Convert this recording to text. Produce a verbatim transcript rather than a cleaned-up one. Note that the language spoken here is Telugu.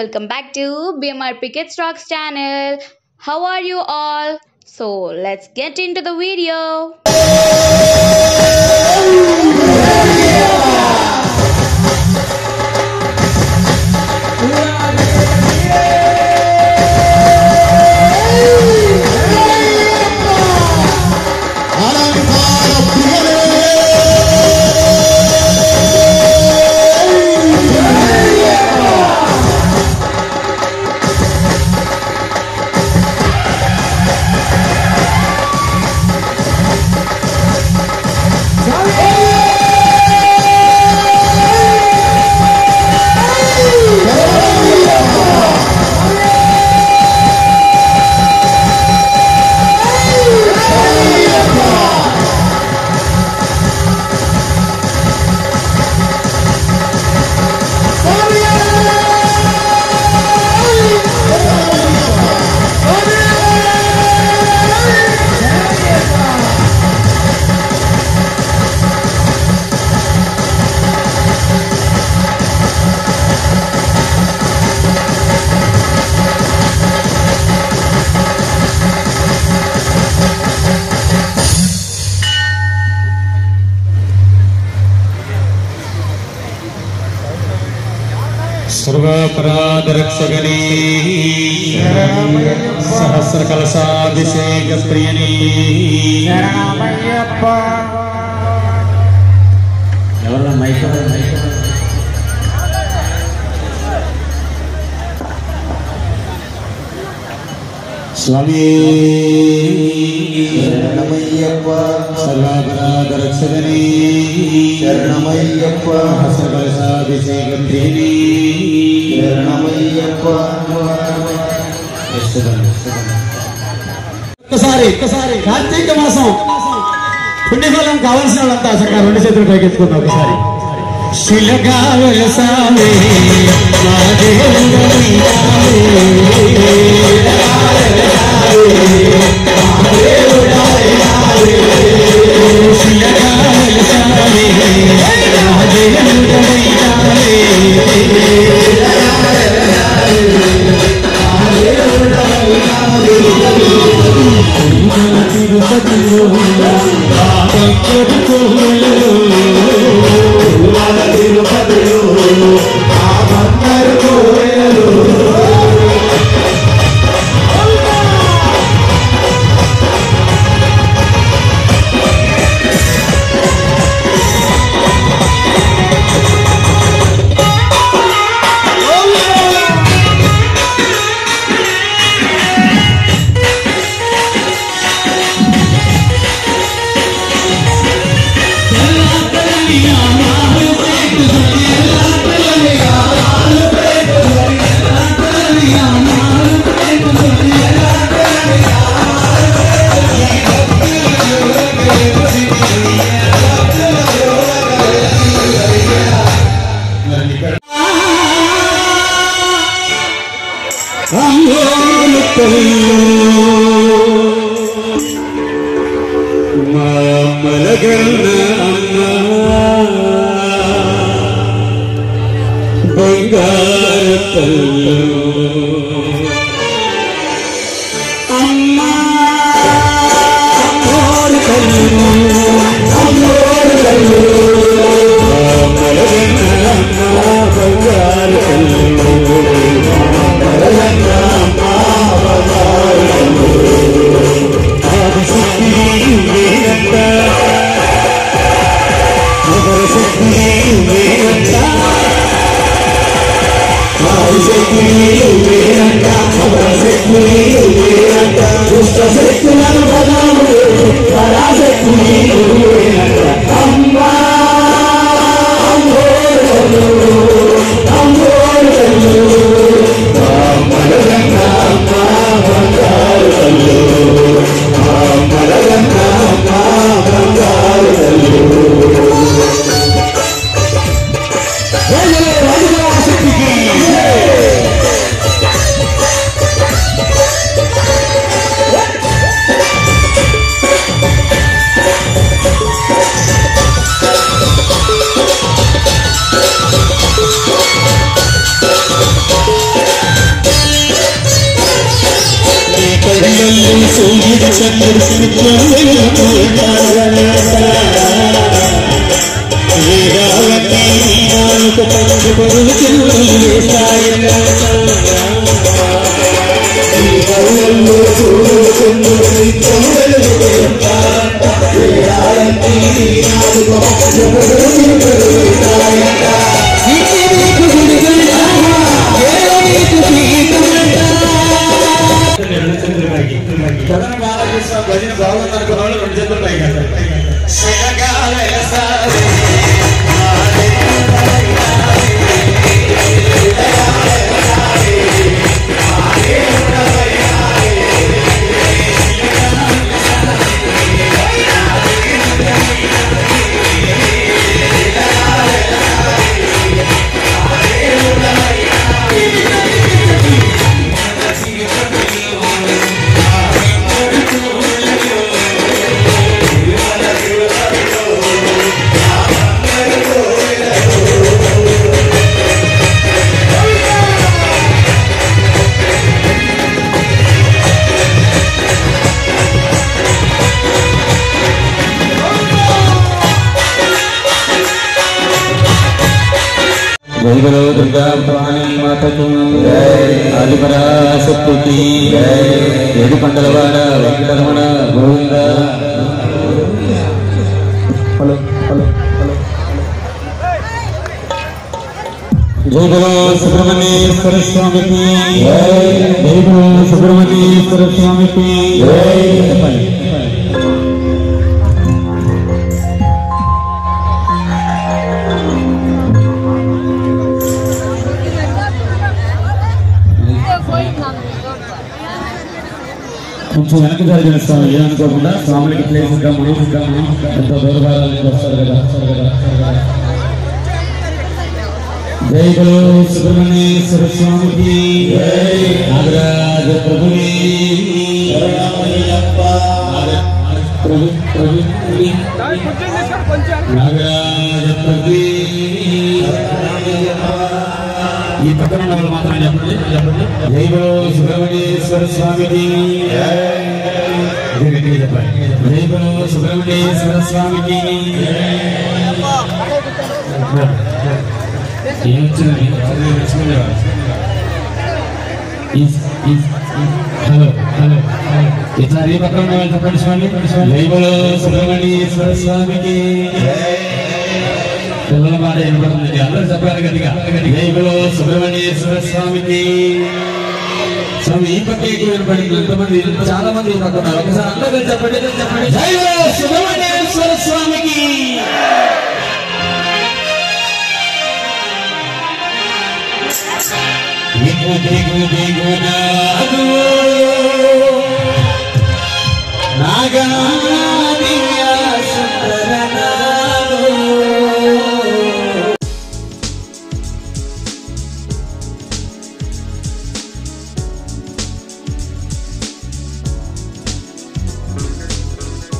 welcome back to B M R P Kids Rocks channel. How are you all? So let's get into the video. सर्वपराधरक्षगणे सहस्रकलशाभिषेकप्रियणे शरणमय्यप्प एवरना మైక్ स्वामी शरणमय्यप्प सर्वपराधरक्षगणे शरणमय्यप्प सहस्रकलशाभिषेकप्रियणे शरणमय्यप्प ఒక్కసారి ఒక్కసారి కార్తీక మాసం పుణ్యఫలం కావాల్సిన వాళ్ళంతా చక్కగా రెండు చేతులు పైకెత్తుకుందాం ఒకసారి. శిలగావల సామే మా భజన బాగుందనుకున్న వాళ్ళు రెండు చేతులు పైకి जय बोलो दुर्गा भवानी माता की आदिपराशक्ति की ఏడు పంటలవాడ Venkataramana Govinda hello hello hello జై బోలో సుబ్రహ్మణ్యేశ్వర స్వామికి జై బోలో సుబ్రహ్మణ్యేశ్వర స్వామికి చెప్పండి కొంచెం వెనక జరిగిన స్వామి ఏమనుకోకుండా స్వాములకి ప్లేస్ ఇంకా మనం ఇంకా మనం ఎంతో దూరభారాల నుంచి వస్తారు కదా జై బలో సుబ్రహ్మణ్యేశ్వర స్వామికి నాగరాజ ప్రభుని నాగరాజ ప్రభు ఈ పక్కన వాళ్ళు మాత్రం చెప్పండి చెప్పండి జై బలో సుబ్రహ్మణ్యేశ్వర స్వామికి జై బలో సుబ్రహ్మణ్యేశ్వర స్వామికి హలో హలో ఇట్లా ఈ పక్కన వాళ్ళు చెప్పండి స్వామి జై బలో సుబ్రహ్మణ్యేశ్వర స్వామికి పిల్లల మాట ఏర్పడుతుంది అందరూ చెప్పాలి గట్టిగా జై బలో సుబ్రహ్మణ్యేశ్వర స్వామికి స్వామి ఈ పక్క వినపడింది ఎంతమంది చాలా మంది పడుతున్నారు ఒకసారి అందరూ చెప్పండి చెప్పండి జై బలో సుబ్రహ్మణ్యేశ్వర స్వామికి దిగు దిగు దిగునా